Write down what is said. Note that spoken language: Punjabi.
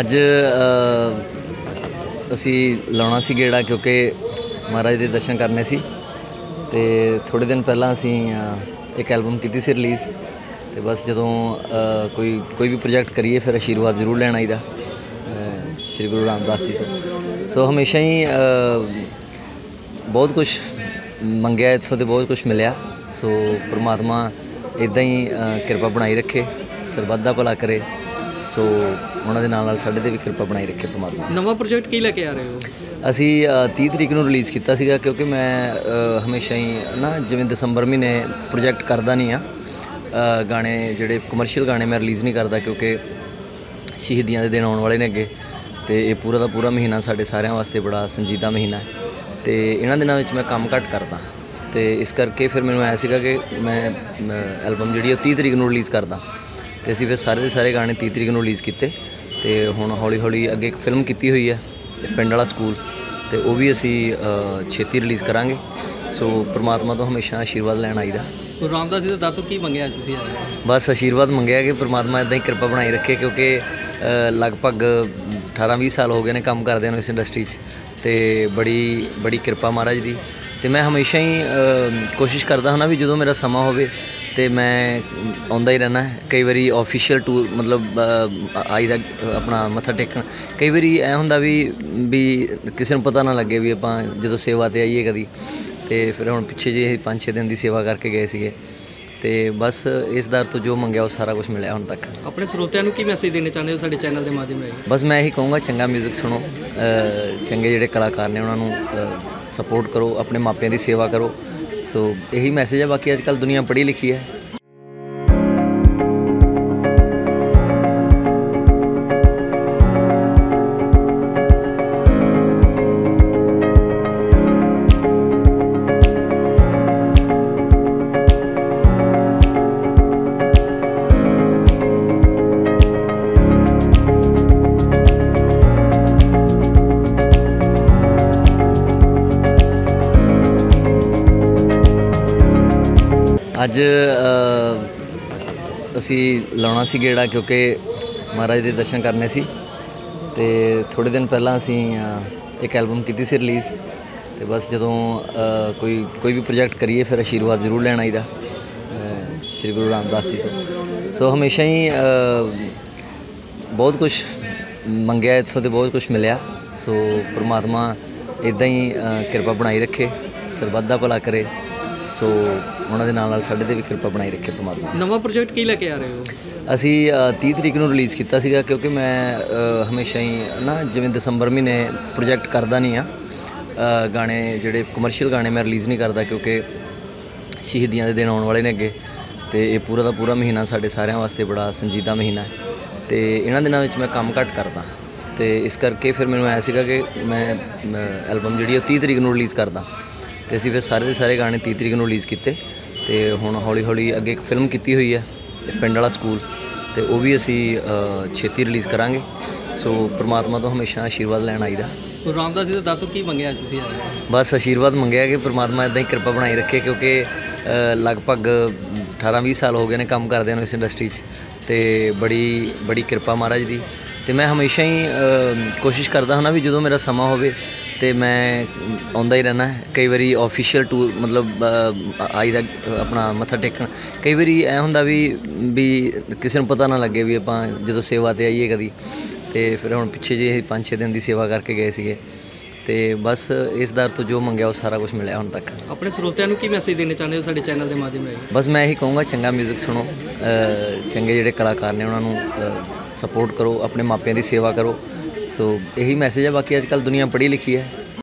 ਅੱਜ ਅਸੀਂ ਲਾਉਣਾ ਸੀ ਗੇੜਾ ਕਿਉਂਕਿ ਮਹਾਰਾਜ ਦੇ ਦਰਸ਼ਨ ਕਰਨੇ ਸੀ ਤੇ ਥੋੜ੍ਹੇ ਦਿਨ ਪਹਿਲਾਂ ਅਸੀਂ ਇੱਕ ਐਲਬਮ ਕੀਤੀ ਸੀ ਰਿਲੀਜ਼ ਤੇ ਬਸ ਜਦੋਂ ਕੋਈ ਵੀ ਪ੍ਰੋਜੈਕਟ ਕਰੀਏ ਫਿਰ ਆਸ਼ੀਰਵਾਦ ਜ਼ਰੂਰ ਲੈਣ ਆਈਦਾ ਸ਼੍ਰੀ ਗੁਰੂ ਰਾਮਦਾਸ ਜੀ ਤੋਂ। ਸੋ ਹਮੇਸ਼ਾ ਹੀ ਬਹੁਤ ਕੁਛ ਮੰਗਿਆ ਇੱਥੋਂ ਤੇ ਬਹੁਤ ਕੁਛ ਮਿਲਿਆ। ਸੋ ਪ੍ਰਮਾਤਮਾ ਇੱਦਾਂ ਹੀ ਕਿਰਪਾ ਬਣਾਈ ਰੱਖੇ, ਸਰਬੱਤ ਦਾ ਭਲਾ ਕਰੇ। ਸੋ ਉਹਨਾਂ ਦੇ ਨਾਲ ਸਾਡੇ 'ਤੇ ਵੀ ਕਿਰਪਾ ਬਣਾਈ ਰੱਖੇ ਪ੍ਰਮਾਤਮਾ। ਨਵਾਂ ਪ੍ਰੋਜੈਕਟ ਕੀ ਲੈ ਕੇ ਆ ਰਹੇ ਹੋ? ਅਸੀਂ 30 ਤਰੀਕ ਨੂੰ ਰਿਲੀਜ਼ ਕੀਤਾ ਸੀਗਾ ਕਿਉਂਕਿ ਮੈਂ ਹਮੇਸ਼ਾ ਹੀ ਨਾ ਜਿਵੇਂ ਦਸੰਬਰ ਮਹੀਨੇ ਪ੍ਰੋਜੈਕਟ ਕਰਦਾ ਨਹੀਂ ਆ। ਗਾਣੇ ਜਿਹੜੇ ਕਮਰਸ਼ੀਅਲ ਗਾਣੇ ਮੈਂ ਰਿਲੀਜ਼ ਨਹੀਂ ਕਰਦਾ ਕਿਉਂਕਿ ਸ਼ਹੀਦੀਆਂ ਦੇ ਦਿਨ ਆਉਣ ਵਾਲੇ ਨੇ ਅੱਗੇ, ਅਤੇ ਇਹ ਪੂਰਾ ਦਾ ਪੂਰਾ ਮਹੀਨਾ ਸਾਡੇ ਸਾਰਿਆਂ ਵਾਸਤੇ ਬੜਾ ਸੰਜੀਦਾ ਮਹੀਨਾ ਹੈ ਅਤੇ ਇਹਨਾਂ ਦਿਨਾਂ ਵਿੱਚ ਮੈਂ ਕੰਮ ਘੱਟ ਕਰਦਾ ਅਤੇ ਇਸ ਕਰਕੇ ਫਿਰ ਮੈਨੂੰ ਐਂ ਸੀਗਾ ਕਿ ਮੈਂ ਐਲਬਮ ਜਿਹੜੀ ਉਹ 30 ਤਰੀਕ ਨੂੰ ਰਿਲੀਜ਼ ਕਰਦਾ ਅਤੇ ਅਸੀਂ ਫਿਰ ਸਾਰੇ ਦੇ ਸਾਰੇ ਗਾਣੇ 30 ਤਰੀਕ ਨੂੰ ਰਿਲੀਜ਼ ਕੀਤੇ ਅਤੇ ਹੁਣ ਹੌਲੀ ਹੌਲੀ ਅੱਗੇ ਇੱਕ ਫਿਲਮ ਕੀਤੀ ਹੋਈ ਹੈ ਅਤੇ ਪਿੰਡ ਵਾਲਾ ਸਕੂਲ, ਅਤੇ ਉਹ ਵੀ ਅਸੀਂ ਛੇਤੀ ਰਿਲੀਜ਼ ਕਰਾਂਗੇ। ਸੋ ਪ੍ਰਮਾਤਮਾ ਤੋਂ ਹਮੇਸ਼ਾ ਆਸ਼ੀਰਵਾਦ ਲੈਣ ਆਈਦਾ। ਗੁਰੂ ਰਾਮਦਾਸ ਜੀ ਦੇ ਦਰ ਤੋਂ ਕੀ ਮੰਗਿਆ ਅੱਜ ਤੁਸੀਂ ਆਏ? ਬਸ ਆਸ਼ੀਰਵਾਦ ਮੰਗਿਆ ਕਿ ਪ੍ਰਮਾਤਮਾ ਇੱਦਾਂ ਹੀ ਕਿਰਪਾ ਬਣਾਈ ਰੱਖੇ ਕਿਉਂਕਿ ਲਗਭਗ 18-20 ਸਾਲ ਹੋ ਗਏ ਨੇ ਕੰਮ ਕਰਦਿਆਂ ਨੂੰ ਇਸ ਇੰਡਸਟਰੀ 'ਚ ਅਤੇ ਬੜੀ ਕਿਰਪਾ ਮਹਾਰਾਜ ਦੀ। ਅਤੇ ਮੈਂ ਹਮੇਸ਼ਾ ਹੀ ਕੋਸ਼ਿਸ਼ ਕਰਦਾ ਹੁੰਦਾ ਵੀ ਜਦੋਂ ਮੇਰਾ ਸਮਾਂ ਹੋਵੇ ਅਤੇ ਮੈਂ ਆਉਂਦਾ ਹੀ ਰਹਿੰਦਾ। ਕਈ ਵਾਰੀ ਆਫੀਸ਼ੀਅਲ ਟੂਰ ਮਤਲਬ ਆਈ ਦਾ ਆਪਣਾ ਮੱਥਾ ਟੇਕਣ, ਕਈ ਵਾਰੀ ਐਂ ਹੁੰਦਾ ਵੀ ਕਿਸੇ ਨੂੰ ਪਤਾ ਨਾ ਲੱਗੇ ਵੀ ਆਪਾਂ ਜਦੋਂ ਸੇਵਾ 'ਤੇ ਆਈਏ ਕਦੀ। ਅਤੇ ਫਿਰ ਹੁਣ ਪਿੱਛੇ ਜਿਹੇ 5-6 ਦਿਨ ਦੀ ਸੇਵਾ ਕਰਕੇ ਗਏ ਸੀਗੇ ਅਤੇ ਬਸ ਇਸ ਦਰ ਤੋਂ ਜੋ ਮੰਗਿਆ ਉਹ ਸਾਰਾ ਕੁਛ ਮਿਲਿਆ ਹੁਣ ਤੱਕ। ਆਪਣੇ ਸਰੋਤਿਆਂ ਨੂੰ ਕੀ ਮੈਸੇਜ ਦੇਣਾ ਚਾਹੁੰਦੇ ਹੋ ਸਾਡੇ ਚੈਨਲ ਦੇ ਮਾਧਿਅਮ ਰਾਹੀਂ? ਬਸ ਮੈਂ ਇਹੀ ਕਹੂੰਗਾ ਚੰਗਾ ਮਿਊਜ਼ਿਕ ਸੁਣੋ, ਚੰਗੇ ਜਿਹੜੇ ਕਲਾਕਾਰ ਨੇ ਉਹਨਾਂ ਨੂੰ ਸਪੋਰਟ ਕਰੋ, ਆਪਣੇ ਮਾਪਿਆਂ ਦੀ ਸੇਵਾ ਕਰੋ। ਸੋ ਇਹੀ ਮੈਸੇਜ ਹੈ। ਬਾਕੀ ਅੱਜ ਕੱਲ੍ਹ ਦੁਨੀਆ ਪੜ੍ਹੀ ਲਿਖੀ ਹੈ। ਅੱਜ ਅਸੀਂ ਲਾਉਣਾ ਸੀ ਗੇੜਾ ਕਿਉਂਕਿ ਮਹਾਰਾਜ ਦੇ ਦਰਸ਼ਨ ਕਰਨੇ ਸੀ ਅਤੇ ਥੋੜ੍ਹੇ ਦਿਨ ਪਹਿਲਾਂ ਅਸੀਂ ਇੱਕ ਐਲਬਮ ਕੀਤੀ ਸੀ ਰਿਲੀਜ਼ ਅਤੇ ਬਸ ਜਦੋਂ ਕੋਈ ਵੀ ਪ੍ਰੋਜੈਕਟ ਕਰੀਏ ਫਿਰ ਆਸ਼ੀਰਵਾਦ ਜ਼ਰੂਰ ਲੈਣ ਆਈਦਾ ਸ਼੍ਰੀ ਗੁਰੂ ਰਾਮਦਾਸ ਜੀ ਤੋਂ। ਸੋ ਹਮੇਸ਼ਾ ਹੀ ਬਹੁਤ ਕੁਛ ਮੰਗਿਆ ਇੱਥੋਂ ਤੇ ਬਹੁਤ ਕੁਛ ਮਿਲਿਆ। ਸੋ ਪ੍ਰਮਾਤਮਾ ਇੱਦਾਂ ਹੀ ਕਿਰਪਾ ਬਣਾਈ ਰੱਖੇ, ਸਰਬੱਤ ਦਾ ਭਲਾ ਕਰੇ। ਸੋ ਉਹਨਾਂ ਦੇ ਨਾਲ ਸਾਡੇ 'ਤੇ ਵੀ ਕਿਰਪਾ ਬਣਾਈ ਰੱਖੇ ਪ੍ਰਮਾਤਮਾ। ਨਵਾਂ ਪ੍ਰੋਜੈਕਟ ਕੀ ਲੈ ਕੇ ਆ ਰਹੇ ਹੋ? ਅਸੀਂ 30 ਤਰੀਕ ਨੂੰ ਰਿਲੀਜ਼ ਕੀਤਾ ਸੀਗਾ ਕਿਉਂਕਿ ਮੈਂ ਹਮੇਸ਼ਾ ਹੀ ਨਾ ਜਿਵੇਂ ਦਸੰਬਰ ਮਹੀਨੇ ਪ੍ਰੋਜੈਕਟ ਕਰਦਾ ਨਹੀਂ ਆ। ਗਾਣੇ ਜਿਹੜੇ ਕਮਰਸ਼ੀਅਲ ਗਾਣੇ ਮੈਂ ਰਿਲੀਜ਼ ਨਹੀਂ ਕਰਦਾ ਕਿਉਂਕਿ ਸ਼ਹੀਦੀਆਂ ਦੇ ਦਿਨ ਆਉਣ ਵਾਲੇ ਨੇ ਅੱਗੇ, ਅਤੇ ਇਹ ਪੂਰਾ ਦਾ ਪੂਰਾ ਮਹੀਨਾ ਸਾਡੇ ਸਾਰਿਆਂ ਵਾਸਤੇ ਬੜਾ ਸੰਜੀਦਾ ਮਹੀਨਾ ਹੈ ਅਤੇ ਇਹਨਾਂ ਦਿਨਾਂ ਵਿੱਚ ਮੈਂ ਕੰਮ ਘੱਟ ਕਰਦਾ ਅਤੇ ਇਸ ਕਰਕੇ ਫਿਰ ਮੈਨੂੰ ਐਂ ਸੀਗਾ ਕਿ ਮੈਂ ਐਲਬਮ ਜਿਹੜੀ ਉਹ 30 ਤਰੀਕ ਨੂੰ ਰਿਲੀਜ਼ ਕਰਦਾ ਅਤੇ ਅਸੀਂ ਫਿਰ ਸਾਰੇ ਦੇ ਸਾਰੇ ਗਾਣੇ 30 ਤਰੀਕ ਨੂੰ ਰਿਲੀਜ਼ ਕੀਤੇ ਅਤੇ ਹੁਣ ਹੌਲੀ ਹੌਲੀ ਅੱਗੇ ਇੱਕ ਫਿਲਮ ਕੀਤੀ ਹੋਈ ਹੈ ਅਤੇ ਪਿੰਡ ਵਾਲਾ ਸਕੂਲ, ਅਤੇ ਉਹ ਵੀ ਅਸੀਂ ਛੇਤੀ ਰਿਲੀਜ਼ ਕਰਾਂਗੇ। ਸੋ ਪ੍ਰਮਾਤਮਾ ਤੋਂ ਹਮੇਸ਼ਾ ਆਸ਼ੀਰਵਾਦ ਲੈਣ ਆਈਦਾ। ਗੁਰੂ ਰਾਮਦਾਸ ਜੀ ਦੇ ਦਰ ਤੋਂ ਕੀ ਮੰਗਿਆ ਅੱਜ ਤੁਸੀਂ ਆਏ? ਬਸ ਆਸ਼ੀਰਵਾਦ ਮੰਗਿਆ ਕਿ ਪ੍ਰਮਾਤਮਾ ਇੱਦਾਂ ਹੀ ਕਿਰਪਾ ਬਣਾਈ ਰੱਖੇ ਕਿਉਂਕਿ ਲਗਭਗ 18-20 ਸਾਲ ਹੋ ਗਏ ਨੇ ਕੰਮ ਕਰਦਿਆਂ ਨੂੰ ਇਸ ਇੰਡਸਟਰੀ 'ਚ ਅਤੇ ਬੜੀ ਕਿਰਪਾ ਮਹਾਰਾਜ ਦੀ। ਅਤੇ ਮੈਂ ਹਮੇਸ਼ਾ ਹੀ ਕੋਸ਼ਿਸ਼ ਕਰਦਾ ਹੁੰਦਾ ਵੀ ਜਦੋਂ ਮੇਰਾ ਸਮਾਂ ਹੋਵੇ ਅਤੇ ਮੈਂ ਆਉਂਦਾ ਹੀ ਰਹਿੰਦਾ। ਕਈ ਵਾਰੀ ਆਫੀਸ਼ੀਅਲ ਟੂਰ ਮਤਲਬ ਆਈ ਦਾ ਆਪਣਾ ਮੱਥਾ ਟੇਕਣ, ਕਈ ਵਾਰੀ ਐਂ ਹੁੰਦਾ ਵੀ ਕਿਸੇ ਨੂੰ ਪਤਾ ਨਾ ਲੱਗੇ ਵੀ ਆਪਾਂ ਜਦੋਂ ਸੇਵਾ 'ਤੇ ਆਈਏ ਕਦੀ। ਅਤੇ ਫਿਰ ਹੁਣ ਪਿੱਛੇ ਜਿਹੇ 5-6 ਦਿਨ ਦੀ ਸੇਵਾ ਕਰਕੇ ਗਏ ਸੀਗੇ ਅਤੇ ਬਸ ਇਸ ਦਰ ਤੋਂ ਜੋ ਮੰਗਿਆ ਉਹ ਸਾਰਾ ਕੁਛ ਮਿਲਿਆ ਹੁਣ ਤੱਕ। ਆਪਣੇ ਸਰੋਤਿਆਂ ਨੂੰ ਕੀ ਮੈਸੇਜ ਦੇਣਾ ਚਾਹੁੰਦੇ ਹੋ ਸਾਡੇ ਚੈਨਲ ਦੇ ਮਾਧਿਅਮ ਰਾਹੀਂ? ਬਸ ਮੈਂ ਇਹੀ ਕਹੂੰਗਾ ਚੰਗਾ ਮਿਊਜ਼ਿਕ ਸੁਣੋ, ਚੰਗੇ ਜਿਹੜੇ ਕਲਾਕਾਰ ਨੇ ਉਹਨਾਂ ਨੂੰ ਸਪੋਰਟ ਕਰੋ, ਆਪਣੇ ਮਾਪਿਆਂ ਦੀ ਸੇਵਾ ਕਰੋ। ਸੋ ਇਹੀ ਮੈਸੇਜ ਹੈ। ਬਾਕੀ ਅੱਜ ਕੱਲ੍ਹ ਦੁਨੀਆ ਪੜ੍ਹੀ ਲਿਖੀ ਹੈ।